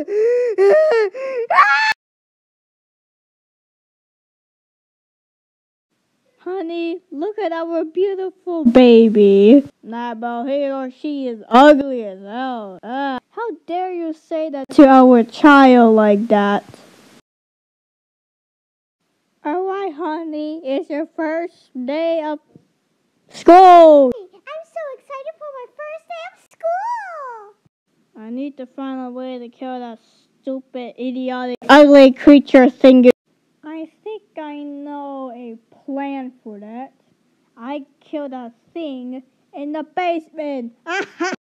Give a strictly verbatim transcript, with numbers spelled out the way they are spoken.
Honey, look at our beautiful baby. Nah, bro, he or she is ugly as hell. Uh, how dare you say that to our child like that? Alright, honey, it's your first day of school. I'm so excited for my first day of school. I need to find a way to kill that stupid, idiotic, ugly creature thing. I think I know a plan for that. I killed that thing in the basement.